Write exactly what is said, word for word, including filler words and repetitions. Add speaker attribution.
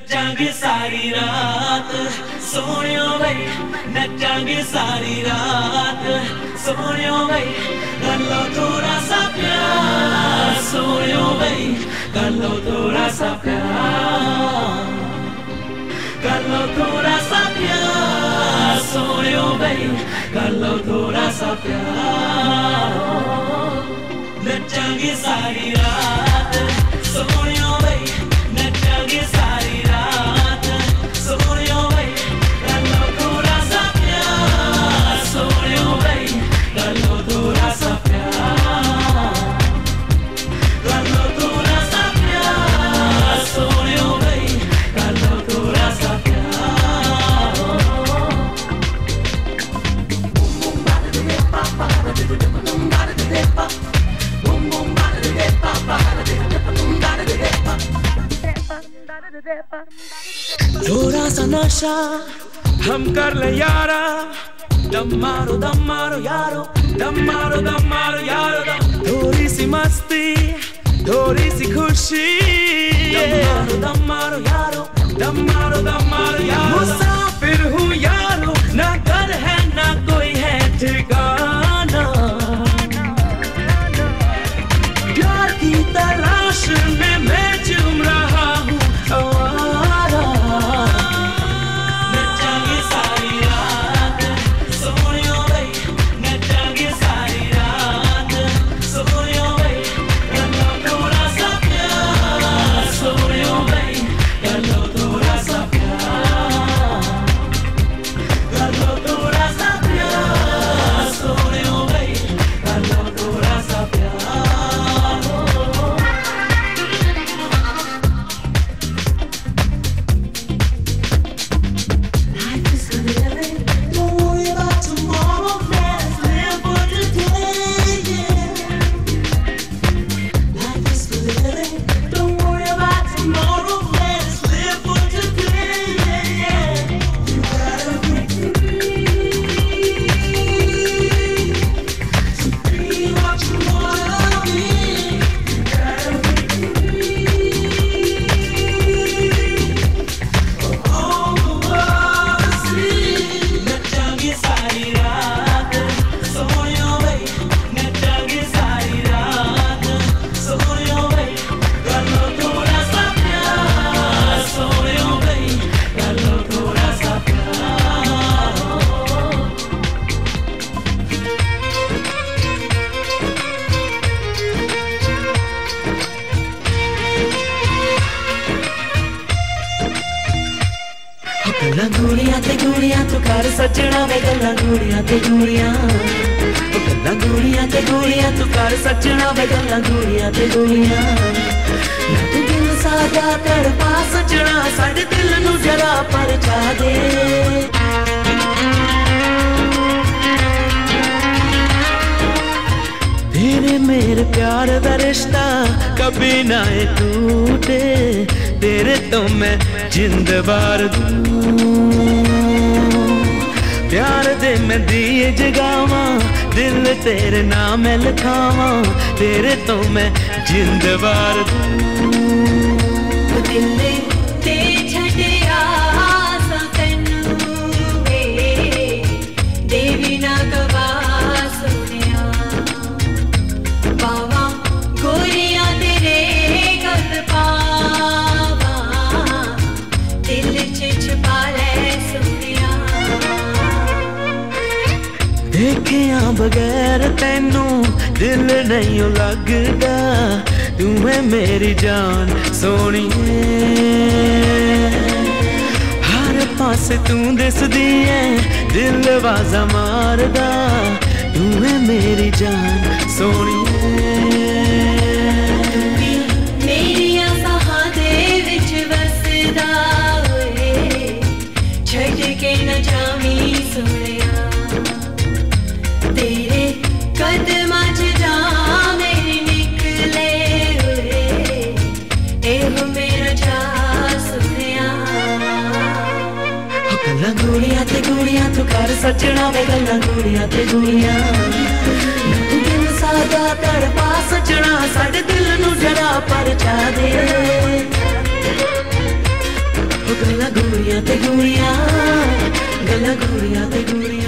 Speaker 1: नचांगे सारी रात सोनियो भाई नचांगे सारी रात सोनियो भाई कर लो थोड़ा सा प्यार सोनियो भाई कर लो थोड़ा सा प्यार कर लो थोड़ा सा प्यार सोनियो भाई कर लो थोड़ा सा प्यार नचांगे सारी रात सोनियो भाई नचांगे सारी रात सोनियो भाई कर लो थोड़ा सा प्यार सोनियो भाई कर लो थोड़ा सा प्यार कर लो थोड़ा सा प्यार सोनियो भाई कर लो थोड़ा सा प्यार बूम बूम बादा दे पापा बादा दे बूम बादा दे पापा बूम बूम बादा दे पापा बादा दे बूम बादा दे पापा थोड़ा सा नशा हम कर ले यारा दम मारो दम मारो यारो दम मारो दम मारो यारो दम थोड़ी सी मस्ती थोड़ी सी खुशी दम मारो दम मारो यारो दम मारो दम मारो यारो मुसाफिर हूँ यारो ना घर है ना कोई है ठिकाना प्यार की तलाश में मैं चूम रहा हूँ आवारा नचांगे सारी रात सोनियो भाई नचांगे सारी रात सोनियो भाई कर लो थोड़ा सा प्यार सोनियो भाई कर लो थोड़ा सा प्यार कर लो थोड़ा सा प्यार सोनियो भाई कर लो थोड़ा सा प्यार नचांगे सारी रात सोनियो भाई नचांगे सारी रात सोनियो भाई कर लो थोड़ा सा प्यार सोनियो भाई कर लो थोड़ा सा प्यार गल्लां गूड़ियां ते गूड़ियां तू कर सजना वे गल्लां गूड़ियां ते गूड़ियां गल्लां गूड़ियां ते गूड़ियां तू कर सजना वे गल्लां गूड़ियां ते गूड़ियां ना तू दिल सादा तड़पा सजना साडे दिल नू जरा परछा दे तेरे मेरे प्यार दा रिश्ता कभी ना ये टूटे तेरे तो मैं जिंद बार दूं प्यार दे मैं दिए जगावा दिल तेरे नाम लिखावा तेरे तो मैं जिंद बार दूं
Speaker 2: दिल ते छड़िया सा तैनू वे देवी ना गवा सुनिया बावा गोरिया तेरे गल पावा दिल च छुपा ले सुनिया
Speaker 1: देखिया बगैर तैनू दिल नहीं लगदा तू है मेरी जान सोनिए हर पासे तू दिसदी है दिल वाजा मारदा तू है मेरी जान सोनिए
Speaker 2: मेरिया साहां दे विच वसदा होए छड़ के न जावी सोनिया तेरे कदमां च जा मेरी निकले होए एहो मेरा जा सोनिया
Speaker 1: गल्लां गूड़ियां ते गूड़ियां तू कर सजना वे गल्लां गूड़ियां ते गूड़ियां तू दिल सादा तड़पा सजना साडे दिल नू जरा परछा दे
Speaker 2: गल्ला गूड़ियां ते गूड़ियां गल्ला गूड़ियां ते गूड़ियां